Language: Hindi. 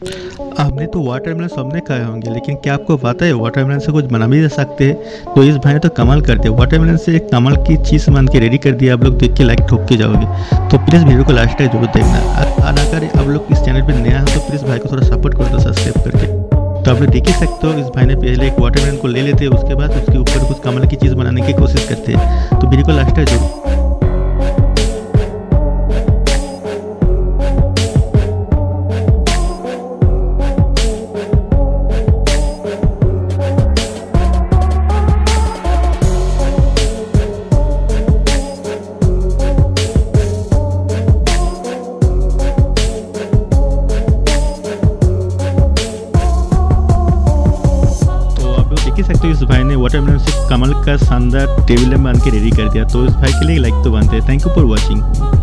हमने तो वाटरमेलन सबने खाए होंगे, लेकिन क्या आपको पता है वाटरमेलन से कुछ बना भी जा सकते हैं? तो इस भाई ने तो कमाल कर दिया, वाटरमेलन से एक कमाल की चीज़ मान के रेडी कर दिया। आप लोग देख के लाइक ठोक के जाओगे। तो प्लीज़ वीडियो को लास्ट तक जरूर देखना। और अगर आप लोग इस चैनल पर नया है तो प्लीज़ भाई को थोड़ा सपोर्ट कर दो सब्सक्राइब करके। तो आप लोग देख ही सकते हो, इस भाई ने पहले एक वाटरमेलन को ले लेते हैं, उसके बाद उसके ऊपर कुछ कमाल की चीज़ बनाने की कोशिश करते हैं। तो वीडियो को लास्ट तक जरूर। देख ही सकते हो, इस भाई ने वाटरमेलन से कमल का शानदार टेबल में बांध के रेडी कर दिया। तो इस भाई के लिए लाइक तो बनते हैं। Thank you for watching.